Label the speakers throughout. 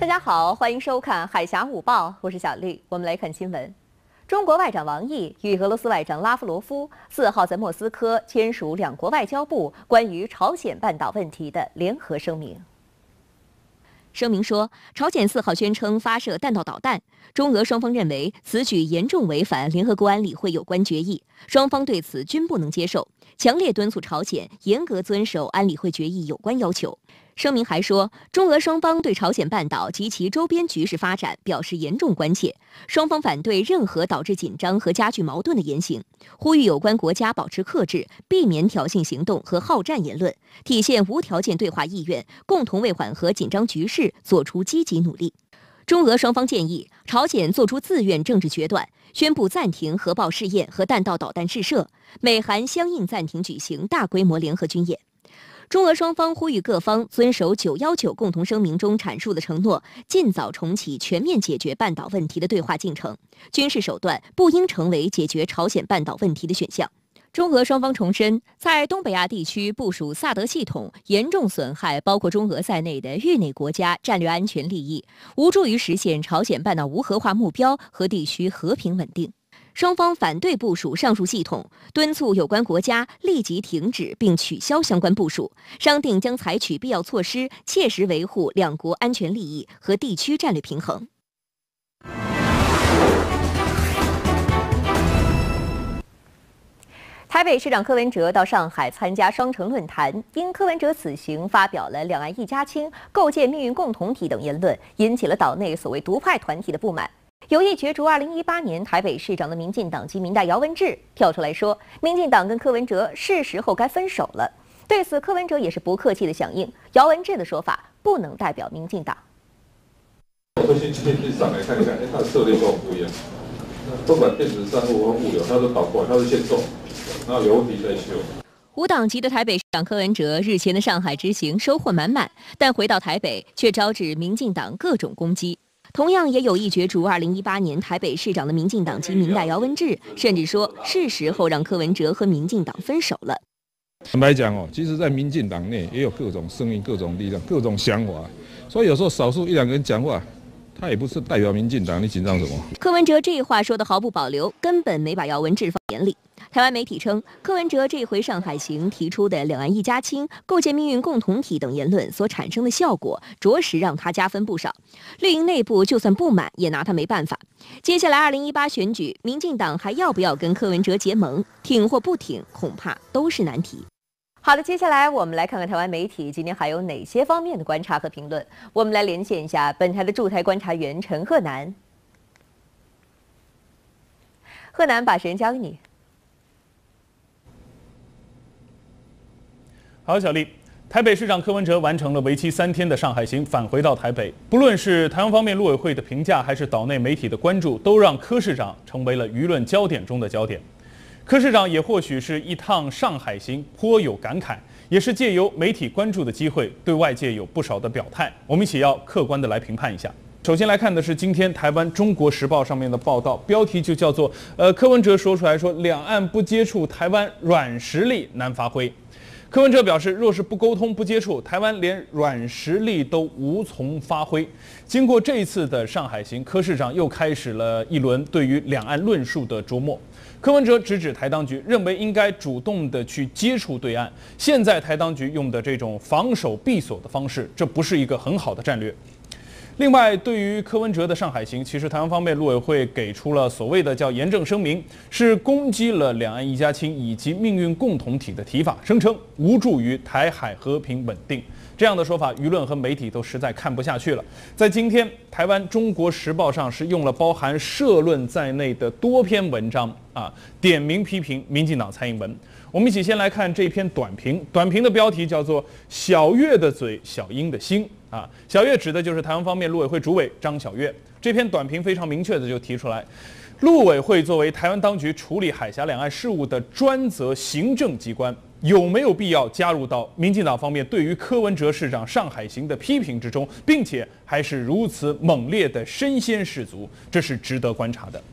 Speaker 1: 家好，欢迎收看《海峡午报》，我是小丽。我们来看新闻。中国外长王毅与俄罗斯外长拉夫罗夫4号在莫斯科签署两国外交部关于朝鲜半岛问题的联合声明。声明说，朝鲜4号宣称发射弹道导弹，中俄双方认为此举严重违反联合国安理会有关决议，双方对此均不能接受，强烈敦促朝鲜严格遵守安理会决议有关要求。声明还说，中俄双方对朝鲜半岛及其周边局势发展表示严重关切，双方反对任何导致紧张和加剧矛盾的言行，呼吁有关国家保持克制，避免挑衅行动和好战言论，体现无条件对话意愿，共同为缓和紧张局势做出积极努力。中俄双方建议朝鲜做出自愿政治决断，宣布暂停核爆试验和弹道导弹试射，美韩相应暂停举行大规模联合军演。中俄双方呼吁各方遵守919共同声明中阐述的承诺，尽早重启全面解决半岛问题的对话进程，军事手段不应成为解决朝鲜半岛问题的选项。中俄双方重申，在东北亚地区部署萨德系统严重损害包括中俄在内的域内国家战略安全利益，无助于实现朝鲜半岛无核化目标和地区和平稳定。双方反对部署上述系统，敦促有关国家立即停止并取消相关部署，商定将采取必要措施，切实维护两国安全利益和地区战略平衡。台北市长柯文哲到上海参加双城论坛，因柯文哲此行发表了两岸一家亲、构建命运共同体等言论，引起了岛内所谓独派团体的不满。有意角逐2018年台北市长的民进党籍民代姚文智跳出来说，民进党跟柯文哲是时候该分手了。对此，柯文哲也是不客气的响应，姚文智的说法不能代表民进党。
Speaker 2: 我会先去上来看一看，他的策略跟我不一样。不管电子商务或物流，他都倒过来，他是先做，然后有问题再修。
Speaker 1: 无党籍的台北市长柯文哲日前的上海之行收获满满，但回到台北却招致民进党各种攻击。同样也有意角逐2018年台北市长的民进党籍民代姚文智，甚至说是时候让柯文哲和民进党分手了。
Speaker 3: 坦白讲其实在民进党内也有各种声音、各种力量、各种想法，所以有时候少数1、2个人讲话，他也不是代表民进党，你紧张什么？
Speaker 1: 柯文哲这话说得毫不保留，根本没把姚文智放眼里。台湾媒体称，柯文哲这回上海行提出的两岸一家亲、构建命运共同体等言论所产生的效果，着实让他加分不少。绿营内部就算不满，也拿他没办法。接下来2018选举，民进党还要不要跟柯文哲结盟，挺或不挺，恐怕都是难题。好的，接下来我们来看看台湾媒体今天还有哪些方面的观察和评论。我们来连线一下本台的驻台观察员陈鹤南。鹤南，把时间交给你。
Speaker 4: 好，小丽，台北市长柯文哲完成了为期3天的上海行，返回到台北。不论是台湾方面陆委会的评价，还是岛内媒体的关注，都让柯市长成为了舆论焦点中的焦点。柯市长也或许是一趟上海行颇有感慨，也是借由媒体关注的机会，对外界有不少的表态。我们一起要客观的来评判一下。首先来看的是今天台湾《中国时报》上面的报道，标题就叫做柯文哲说出来说，两岸不接触，台湾软实力难发挥。柯文哲表示，若是不沟通、不接触，台湾连软实力都无从发挥。经过这一次的上海行，柯市长又开始了一轮对于两岸论述的琢磨。柯文哲直指台当局，认为应该主动的去接触对岸。现在台当局用的这种防守闭锁的方式，这不是一个很好的战略。另外，对于柯文哲的上海行，其实台湾方面陆委会给出了所谓的叫严正声明，是攻击了两岸一家亲以及命运共同体的提法，声称无助于台海和平稳定。这样的说法，舆论和媒体都实在看不下去了。在今天，台湾《中国时报》上是用了包含社论在内的多篇文章点名批评民进党蔡英文。我们一起先来看这篇短评，短评的标题叫做“小月的嘴，小英的心”。小月指的就是台湾方面陆委会主委张晓月。这篇短评非常明确的就提出来，陆委会作为台湾当局处理海峡两岸事务的专责行政机关，有没有必要加入到民进党方面对于柯文哲市长上海行的批评之中，并且还是如此猛烈的身先士卒，这是值得观察的。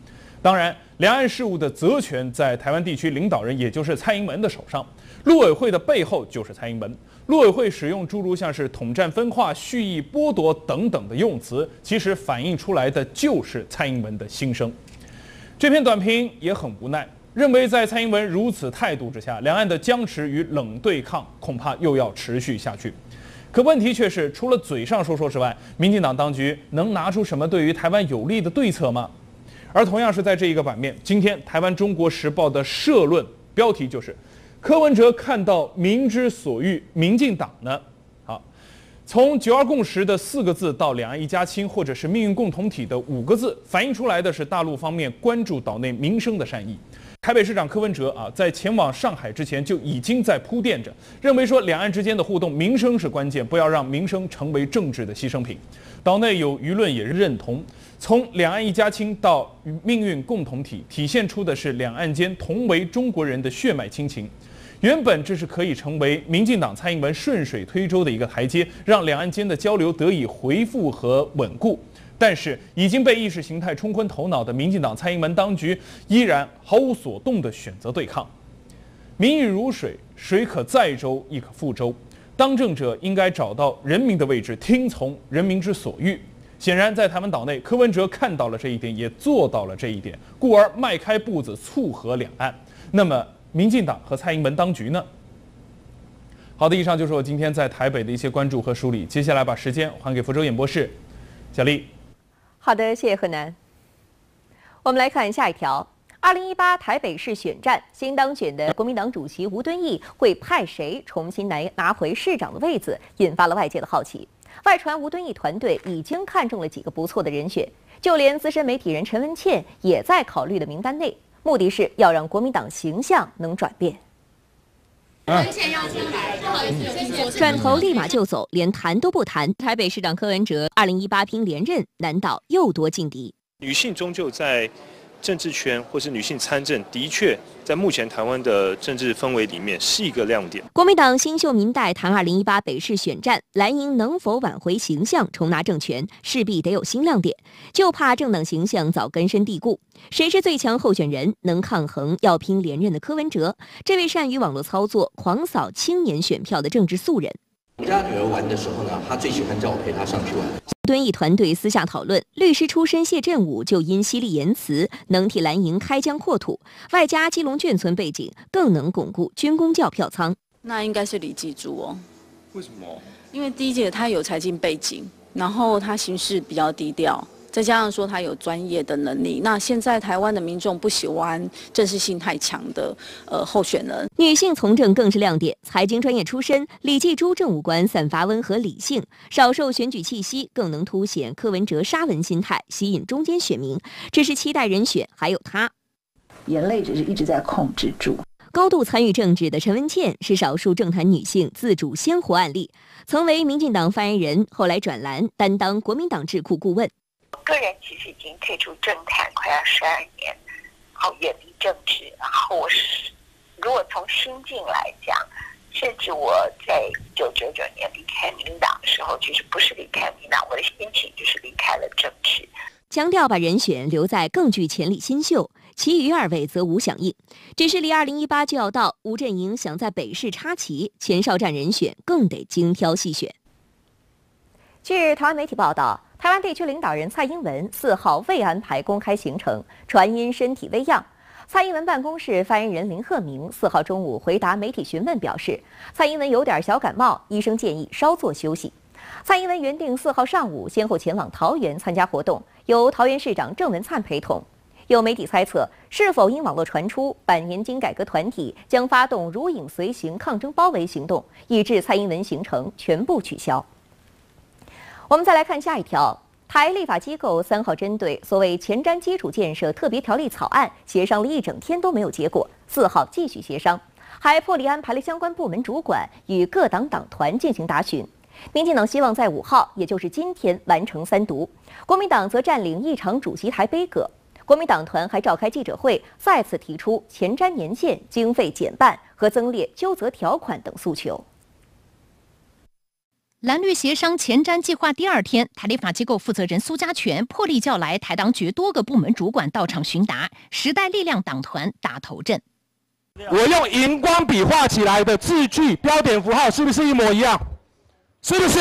Speaker 4: 当然，两岸事务的责权在台湾地区领导人，也就是蔡英文的手上。陆委会的背后就是蔡英文。陆委会使用诸如像是统战分化、蓄意剥夺等等的用词，其实反映出来的就是蔡英文的心声。这篇短评也很无奈，认为在蔡英文如此态度之下，两岸的僵持与冷对抗恐怕又要持续下去。可问题却是，除了嘴上说说之外，民进党当局能拿出什么对于台湾有利的对策吗？而同样是在这一个版面，今天台湾《中国时报》的社论标题就是“柯文哲看到民之所欲，民进党呢？”好，从9·2共识的4个字到两岸一家亲，或者是命运共同体的5个字，反映出来的是大陆方面关注岛内民生的善意。台北市长柯文哲在前往上海之前就已经在铺垫着，认为说两岸之间的互动，民生是关键，不要让民生成为政治的牺牲品。岛内有舆论也认同，从两岸一家亲到命运共同体，体现出的是两岸间同为中国人的血脉亲情。原本这是可以成为民进党蔡英文顺水推舟的一个台阶，让两岸间的交流得以恢复和稳固。但是已经被意识形态冲昏头脑的民进党蔡英文当局，依然毫无所动地选择对抗。民意如水，水可载舟，亦可覆舟。当政者应该找到人民的位置，听从人民之所欲。显然，在台湾岛内，柯文哲看到了这一点，也做到了这一点，故而迈开步子促和两岸。那么，民进党和蔡英文当局呢？好的，以上就是我今天在台北的一些关注和梳理。接下来把时间还给福州演播室，小丽。
Speaker 1: 好的，谢谢贺南。我们来看下一条：2018台北市选战，新当选的国民党主席吴敦义会派谁重新拿回市长的位子，引发了外界的好奇。外传吴敦义团队已经看中了几个不错的人选，就连资深媒体人陈文茜也在考虑的名单内，目的是要让国民党形象能转变。转头立马就走，连谈都不谈。台北市长柯文哲2018拼连任，难道又多劲敌？
Speaker 5: 女性终究在政治圈或是女性参政，的确在目前台湾的政治氛围里面是一个亮点。
Speaker 1: 国民党新秀民代谈2018北市选战，蓝营能否挽回形象，重拿政权，势必得有新亮点，就怕政党形象早根深蒂固。谁是最强候选人？能抗衡要拼连任的柯文哲，这位善于网络操作、狂扫青年选票的政治素人。
Speaker 6: 我家女儿玩的时候呢，她最喜欢叫我陪她上去玩。
Speaker 1: 敦义团队私下讨论，律师出身谢振武就因犀利言辞能替蓝营开疆扩土，外加基隆眷村背景，更能巩固军公教票仓。
Speaker 7: 那应该是李继珠哦。
Speaker 5: 为什么？
Speaker 7: 因为第一届他有财经背景，然后他行事比较低调。再加上说他有专业的能力，那现在台湾的民众不喜欢政治性太强的候选人。
Speaker 1: 女性从政更是亮点，财经专业出身，李继珠政务官散发温和理性，少受选举气息，更能凸显柯文哲沙文心态，吸引中间选民。这是期待人选，还有他，
Speaker 8: 眼泪只是一直在控制住。
Speaker 1: 高度参与政治的陈文茜是少数政坛女性自主鲜活案例，曾为民进党发言人，后来转蓝，担当国民党智库顾问。
Speaker 9: 个人其实已经退出政坛快要12年，然后远离政治，然后如果从心境来讲，甚至我在1999年离开民进党的时候，其实不是离开民进党，我的心情就是离开了政治。
Speaker 1: 强调把人选留在更具潜力新秀，其余2位则无响应。只是离2018就要到，吴阵营想在北市插旗，前哨战人选更得精挑细选。据台湾媒体报道，台湾地区领导人蔡英文4号未安排公开行程，传因身体微恙。蔡英文办公室发言人林鹤明4号中午回答媒体询问表示，蔡英文有点小感冒，医生建议稍作休息。蔡英文原定4号上午先后前往桃园参加活动，由桃园市长郑文灿陪同。有媒体猜测，是否因网络传出反年金改革团体将发动如影随形抗争包围行动，以致蔡英文行程全部取消。我们再来看下一条，台立法机构3号针对所谓前瞻基础建设特别条例草案协商了一整天都没有结果，4号继续协商，还破例安排了相关部门主管与各党党团进行答询。民进党希望在5号，也就是今天完成3读，国民党则占领议场主席台杯葛。国民党团还召开记者会，再次提出前瞻年限、经费减半和增列纠责条款等诉求。
Speaker 10: 蓝绿协商前瞻计划第2天，台立法机构负责人苏家全破例叫来台当局多个部门主管到场询答，时代力量党团打头阵。
Speaker 11: 我用荧光笔画起来的字句、标点符号是不是一模一样？是不是？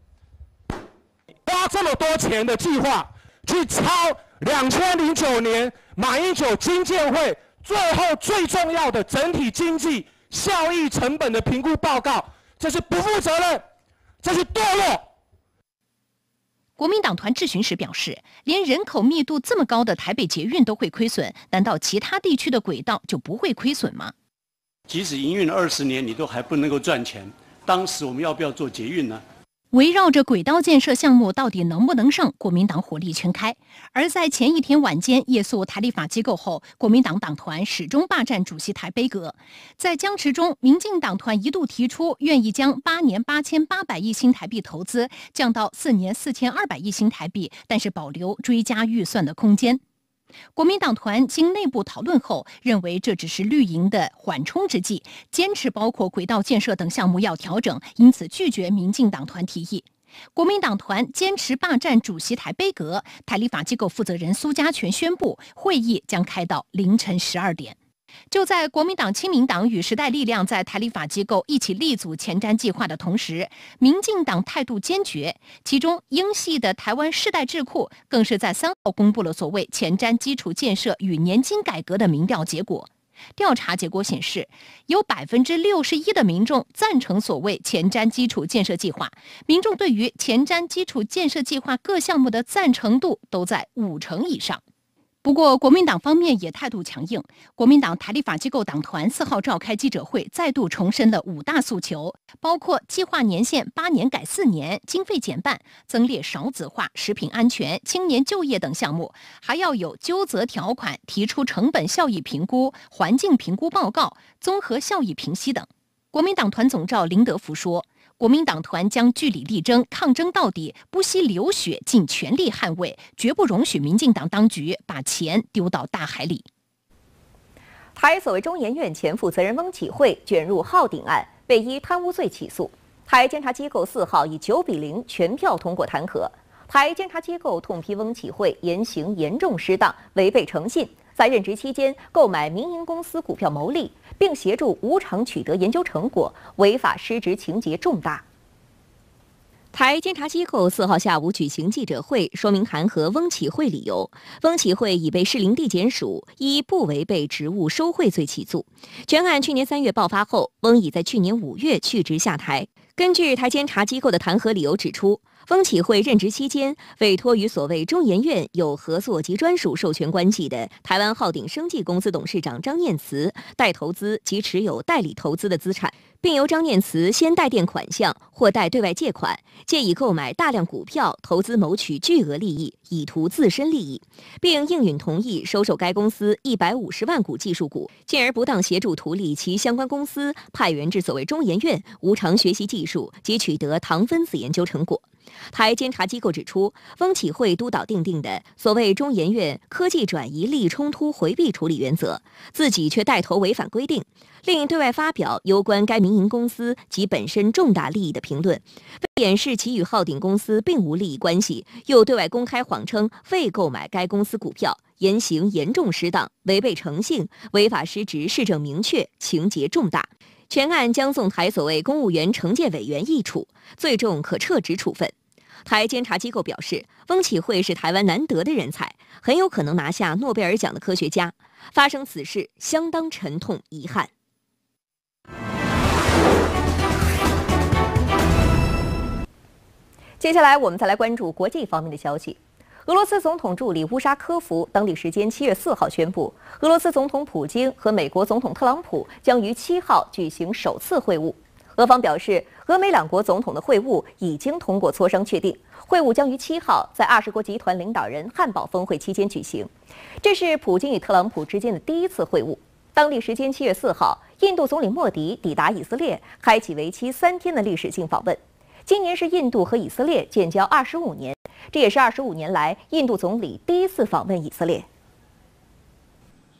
Speaker 11: 花这么多钱的计划去抄2009年马英九经建会最后最重要的整体经济效益成本的评估报告，这是不负责任，这是堕落。
Speaker 10: 国民党团质询时表示，连人口密度这么高的台北捷运都会亏损，难道其他地区的轨道就不会亏损吗？
Speaker 12: 即使营运了20年，你都还不能够赚钱，当时我们要不要做捷运呢？
Speaker 10: 围绕着轨道建设项目到底能不能上，国民党火力全开。而在前一天晚间夜宿台立法机构后，国民党党团始终霸占主席台杯阁。在僵持中，民进党团一度提出愿意将8年8800亿新台币投资降到4年4200亿新台币，但是保留追加预算的空间。国民党团经内部讨论后，认为这只是绿营的缓冲之计，坚持包括轨道建设等项目要调整，因此拒绝民进党团提议。国民党团坚持霸占主席台杯阁，台立法机构负责人苏家全宣布，会议将开到凌晨12点。就在国民党、亲民党与时代力量在台立法机构一起力组前瞻计划的同时，民进党态度坚决。其中，英系的台湾世代智库更是在3号公布了所谓前瞻基础建设与年金改革的民调结果。调查结果显示，有61%的民众赞成所谓前瞻基础建设计划，民众对于前瞻基础建设计划各项目的赞成度都在50%以上。不过，国民党方面也态度强硬。国民党台立法机构党团4号召开记者会，再度重申了5大诉求，包括计划年限8年改4年、经费减半、增列少子化、食品安全、青年就业等项目，还要有纠责条款，提出成本效益评估、环境评估报告、综合效益评析等。国民党团总召林德福说，国民党团将据理力争，抗争到底，不惜流血，尽全力捍卫，绝不容许民进党当局把钱丢到大海里。
Speaker 1: 台所谓中研院前负责人翁启惠卷入浩鼎案，被依贪污罪起诉。台监察机构4号以9比0全票通过弹劾。台监察机构痛批翁启惠言行严重失当，违背诚信，在任职期间购买民营公司股票牟利，并协助无偿取得研究成果，违法失职情节重大。台监察机构4号下午举行记者会，说明弹劾翁启惠理由。翁启惠已被士林地检署依不违背职务收贿罪起诉。全案去年3月爆发后，翁已在去年5月去职下台。根据台监察机构的弹劾理由指出，翁启惠任职期间委托与所谓中研院有合作及专属授权关系的台湾浩鼎生技公司董事长张念慈代投资及持有代理投资的资产，并由张念慈先代垫款项或代对外借款，借以购买大量股票，投资谋取巨额利益，以图自身利益，并应允同意收受该公司150万股技术股，进而不当协助图利其相关公司派员至所谓中研院无偿学习技术及取得糖分子研究成果。台监察机构指出，翁启惠督导订定的所谓中研院科技转移利益冲突回避处理原则，自己却带头违反规定，另对外发表有关该民营公司及本身重大利益的评论，为掩饰其与浩鼎公司并无利益关系，又对外公开谎称未购买该公司股票，言行严重失当，违背诚信，违法失职，事证明确，情节重大。全案将送台所谓公务员惩戒委员议处，最重可撤职处分。台监察机构表示，翁启惠是台湾难得的人才，很有可能拿下诺贝尔奖的科学家，发生此事相当沉痛遗憾。接下来我们再来关注国际方面的消息。俄罗斯总统助理乌沙科夫当地时间7月4号宣布，俄罗斯总统普京和美国总统特朗普将于7号举行首次会晤。俄方表示，俄美两国总统的会晤已经通过磋商确定，会晤将于7号在20国集团领导人汉堡峰会期间举行。这是普京与特朗普之间的第一次会晤。当地时间7月4号，印度总理莫迪抵达以色列，开启为期3天的历史性访问。今年是印度和以色列建交25年，这也是25年来印度总理第一次访问以色列。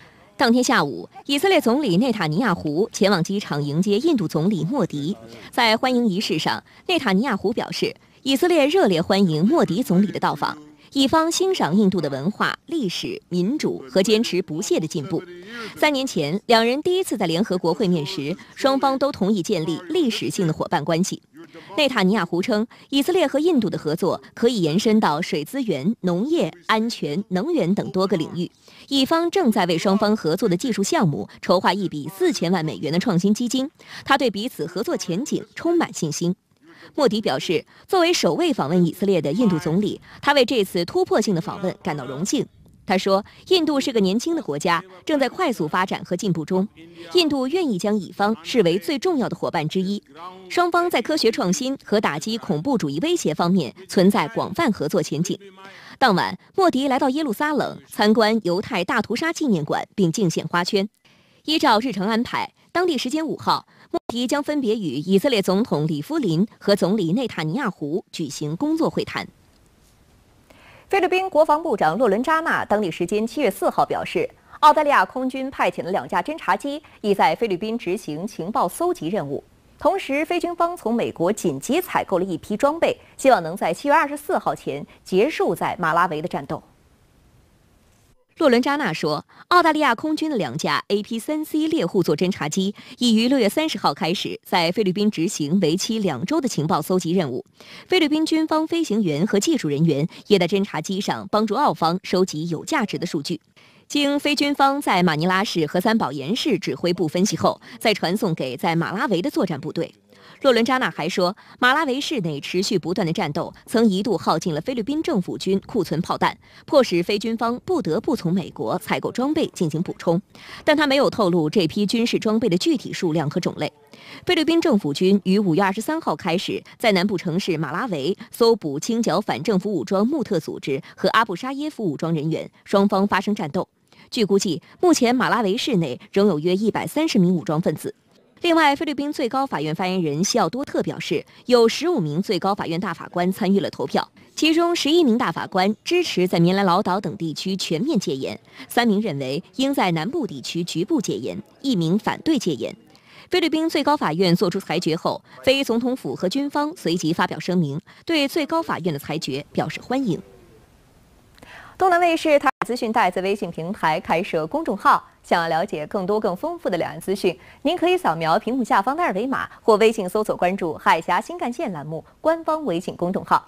Speaker 1: 当天下午，以色列总理内塔尼亚胡前往机场迎接印度总理莫迪。在欢迎仪式上，内塔尼亚胡表示，以色列热烈欢迎莫迪总理的到访，以方欣赏印度的文化、历史、民主和坚持不懈的进步。3年前，两人第一次在联合国会面时，双方都同意建立历史性的伙伴关系。内塔尼亚胡称，以色列和印度的合作可以延伸到水资源、农业、安全、能源等多个领域。以方正在为双方合作的技术项目筹划一笔4000万美元的创新基金，他对彼此合作前景充满信心。莫迪表示，作为首位访问以色列的印度总理，他为这次突破性的访问感到荣幸。他说，印度是个年轻的国家，正在快速发展和进步中。印度愿意将以方视为最重要的伙伴之一，双方在科学创新和打击恐怖主义威胁方面存在广泛合作前景。当晚，莫迪来到耶路撒冷参观犹太大屠杀纪念馆，并敬献花圈。依照日程安排，当地时间5号，莫迪将分别与以色列总统里夫林和总理内塔尼亚胡举行工作会谈。菲律宾国防部长洛伦扎纳当地时间7月4号表示，澳大利亚空军派遣的2架侦察机已在菲律宾执行情报搜集任务。同时，菲军方从美国紧急采购了一批装备，希望能在7月24号前结束在马拉维的战斗。洛伦扎纳说，澳大利亚空军的2架 AP-3C 猎户座侦察机已于6月30号开始在菲律宾执行为期2周的情报搜集任务。菲律宾军方飞行员和技术人员也在侦察机上帮助澳方收集有价值的数据。经非军方在马尼拉市和三宝岩市指挥部分析后，再传送给在马拉维的作战部队。洛伦扎纳还说，马拉维市内持续不断的战斗曾一度耗尽了菲律宾政府军库存炮弹，迫使非军方不得不从美国采购装备进行补充，但他没有透露这批军事装备的具体数量和种类。菲律宾政府军于5月23号开始在南部城市马拉维搜捕清剿反政府武装穆特组织和阿布沙耶夫武装人员，双方发生战斗。据估计，目前马拉维市内仍有约130名武装分子。另外，菲律宾最高法院发言人西奥多特表示，有15名最高法院大法官参与了投票，其中11名大法官支持在棉兰老岛等地区全面戒严，3名认为应在南部地区局部戒严，1名反对戒严。菲律宾最高法院作出裁决后，非总统府和军方随即发表声明，对最高法院的裁决表示欢迎。东南卫视台海资讯带在微信平台开设公众号，想要了解更多更丰富的两岸资讯，您可以扫描屏幕下方的2维码，或微信搜索关注“海峡新干线”栏目官方微信公众号。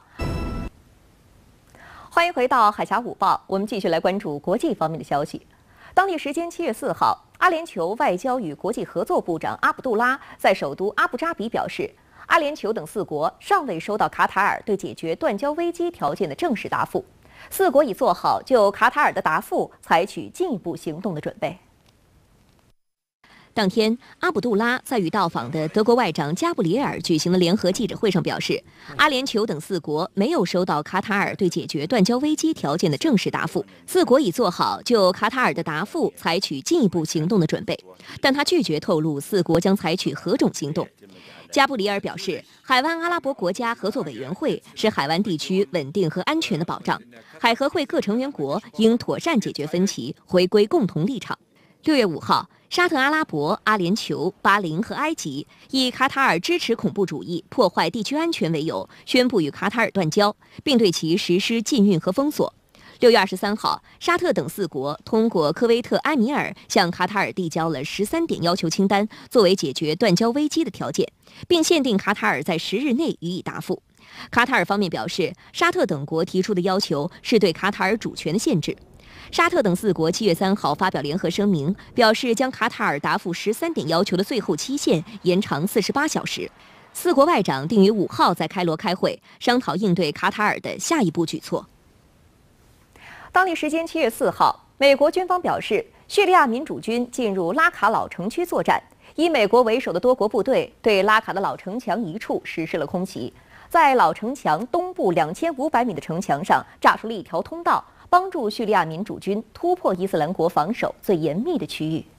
Speaker 1: 欢迎回到海峡午报，我们继续来关注国际方面的消息。当地时间7月4号，阿联酋外交与国际合作部长阿卜杜拉在首都阿布扎比表示，阿联酋等4国尚未收到卡塔尔对解决断交危机条件的正式答复。4国已做好就卡塔尔的答复采取进一步行动的准备。当天，阿卜杜拉在与到访的德国外长加布里埃尔举行的联合记者会上表示，阿联酋等4国没有收到卡塔尔对解决断交危机条件的正式答复，4国已做好就卡塔尔的答复采取进一步行动的准备，但他拒绝透露4国将采取何种行动。加布里尔表示，海湾阿拉伯国家合作委员会是海湾地区稳定和安全的保障，海合会各成员国应妥善解决分歧，回归共同立场。6月5号，沙特阿拉伯、阿联酋、巴林和埃及以卡塔尔支持恐怖主义、破坏地区安全为由，宣布与卡塔尔断交，并对其实施禁运和封锁。6月23号，沙特等4国通过科威特埃米尔向卡塔尔递交了13点要求清单，作为解决断交危机的条件，并限定卡塔尔在10日内予以答复。卡塔尔方面表示，沙特等国提出的要求是对卡塔尔主权的限制。沙特等4国7月3号发表联合声明，表示将卡塔尔答复13点要求的最后期限延长48小时。4国外长定于5号在开罗开会，商讨应对卡塔尔的下一步举措。当地时间7月4号，美国军方表示，叙利亚民主军进入拉卡老城区作战，以美国为首的多国部队对拉卡的老城墙一处实施了空袭，在老城墙东部2500米的城墙上炸出了一条通道，帮助叙利亚民主军突破伊斯兰国防守最严密的区域。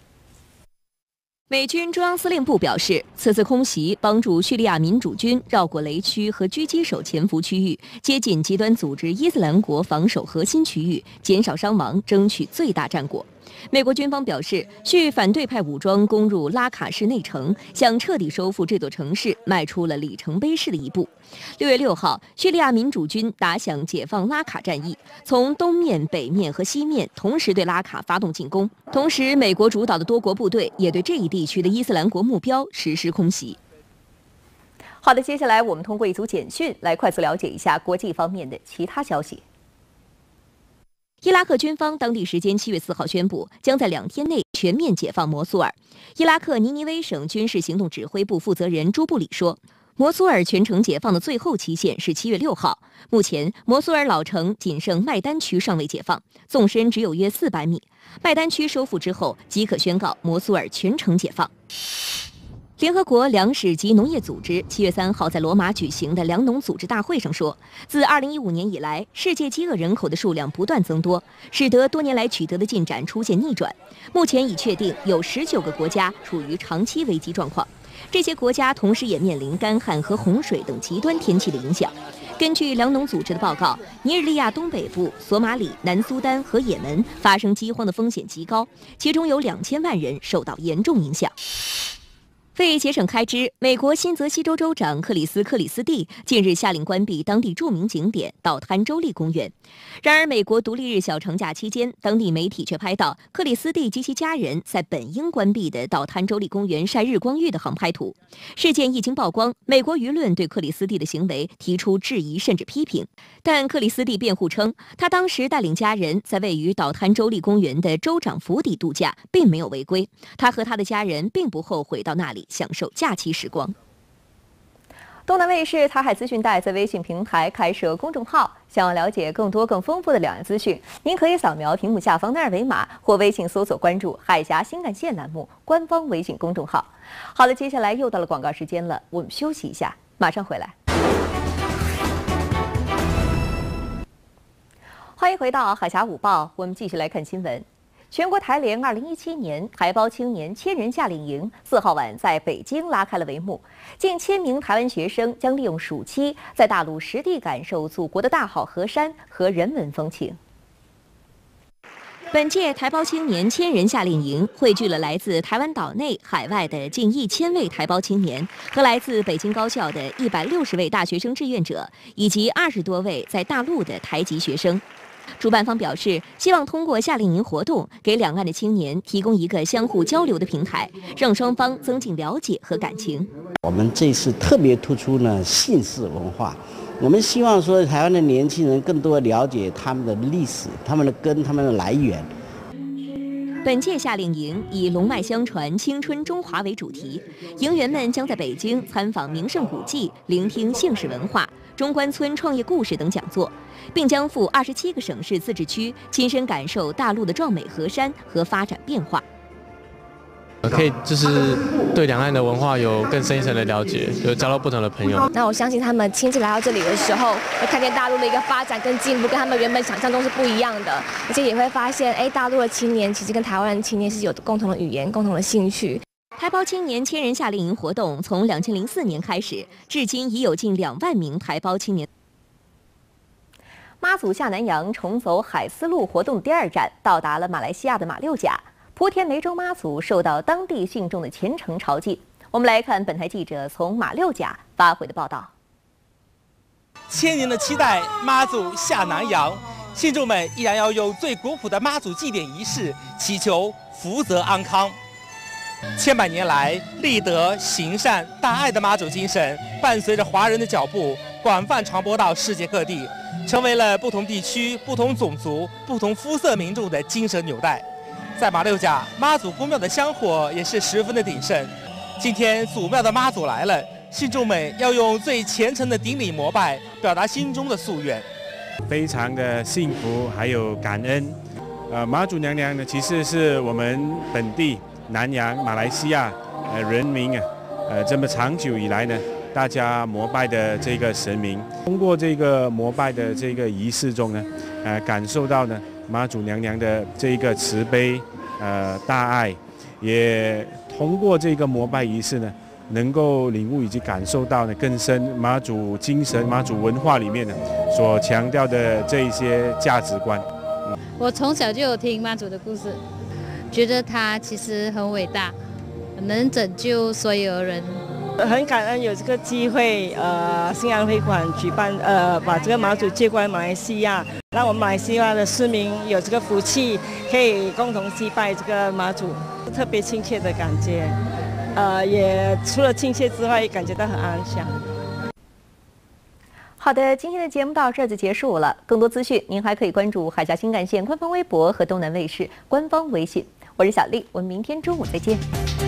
Speaker 1: 美军中央司令部表示，此次空袭帮助叙利亚民主军绕过雷区和狙击手潜伏区域，接近极端组织伊斯兰国防守核心区域，减少伤亡，争取最大战果。 美国军方表示，续反对派武装攻入拉卡市内城，向彻底收复这座城市迈出了里程碑式的一步。6月6号，叙利亚民主军打响解放拉卡战役，从东面、北面和西面同时对拉卡发动进攻。同时，美国主导的多国部队也对这一地区的伊斯兰国目标实施空袭。好的，接下来我们通过一组简讯来快速了解一下国际方面的其他消息。伊拉克军方当地时间7月4号宣布，将在2天内全面解放摩苏尔。伊拉克尼尼微省军事行动指挥部负责人朱布里说，摩苏尔全城解放的最后期限是7月6号。目前，摩苏尔老城仅剩麦丹区尚未解放，纵深只有约400米。麦丹区收复之后，即可宣告摩苏尔全城解放。联合国粮食及农业组织7月3号在罗马举行的粮农组织大会上说，自2015年以来，世界饥饿人口的数量不断增多，使得多年来取得的进展出现逆转。目前已确定有19个国家处于长期危机状况，这些国家同时也面临干旱和洪水等极端天气的影响。根据粮农组织的报告，尼日利亚东北部、索马里、南苏丹和也门发生饥荒的风险极高，其中有2000万人受到严重影响。为节省开支，美国新泽西州州长克里斯蒂近日下令关闭当地著名景点岛滩州立公园。然而，美国独立日小长假期间，当地媒体却拍到克里斯蒂及其家人在本应关闭的岛滩州立公园晒日光浴的航拍图。事件一经曝光，美国舆论对克里斯蒂的行为提出质疑甚至批评。但克里斯蒂辩护称，他当时带领家人在位于岛滩州立公园的州长府邸度假，并没有违规。他和他的家人并不后悔到那里享受假期时光。东南卫视台海资讯带在微信平台开设公众号，想要了解更多更丰富的两岸资讯，您可以扫描屏幕下方的二维码，或微信搜索关注“海峡新干线”栏目官方微信公众号。好了，接下来又到了广告时间了，我们休息一下，马上回来。欢迎回到海峡午报，我们继续来看新闻。全国台联2017年台胞青年千人夏令营4号晚在北京拉开了帷幕，近1000名台湾学生将利用暑期在大陆实地感受祖国的大好河山和人文风情。本届台胞青年千人夏令营汇聚了来自台湾岛内、海外的近1000位台胞青年和来自北京高校的160位大学生志愿者，以及20多位在大陆的台籍学生。主办方表示，希望通过夏令营活动，给两岸的青年提供一个相互交流的平台，让双方增进了解和感情。
Speaker 13: 我们这次特别突出呢姓氏文化，我们希望说台湾的年轻人更多了解他们的历史、他们的根、他们的来源。
Speaker 1: 本届夏令营以龙脉相传、青春中华为主题，营员们将在北京参访名胜古迹，聆听姓氏文化、中关村创业故事等讲座，并将赴27个省市自治区，亲身感受大陆的壮美河山和发展变化。
Speaker 14: 可以就是对两岸的文化有更深一层的了解，有交到不同的朋友。
Speaker 15: 那我相信他们亲自来到这里的时候，会看见大陆的一个发展跟进步，跟他们原本想象中是不一样的，而且也会发现，大陆的青年其实跟台湾的青年是有共同的语言、共同的兴趣。
Speaker 1: 台胞青年千人夏令营活动从2004年开始，至今已有近2万名台胞青年。妈祖下南洋重走海丝路活动第2站，到达了马来西亚的马六甲。莆田湄洲妈祖受到当地信众的虔诚朝觐。我们来看本台记者从马六甲发回的报道。
Speaker 16: 千年的期待，妈祖下南洋，信众们依然要用最古朴的妈祖祭典仪式，祈求福泽安康。千百年来，立德行善大爱的妈祖精神，伴随着华人的脚步，广泛传播到世界各地，成为了不同地区、不同种族、不同肤色民众的精神纽带。在马六甲，妈祖宫庙的香火也是十分的鼎盛。今天祖庙的妈祖来了，信众们要用最虔诚的顶礼膜拜，表达心中的夙愿。
Speaker 17: 非常的幸福，还有感恩。妈祖娘娘呢，其实是我们本地南洋马来西亚人民这么长久以来呢，大家膜拜的这个神明。通过这个膜拜的这个仪式中呢，感受到呢妈祖娘娘的这个慈悲大爱，也通过这个膜拜仪式呢，能够领悟以及感受到呢更深妈祖精神、妈祖文化里面呢所强调的这一些价值观。
Speaker 18: 我从小就有听妈祖的故事， 觉得他其实很伟大，能拯救所有人。
Speaker 19: 很感恩有这个机会，新安会馆举办，把这个妈祖接过来马来西亚，让我们马来西亚的市民有这个福气，可以共同祭拜这个妈祖，特别亲切的感觉。也除了亲切之外，也感觉到很安详。
Speaker 1: 好的，今天的节目到这儿就结束了。更多资讯，您还可以关注海峡新干线官方微博和东南卫视官方微信。我是小丽，我们明天中午再见。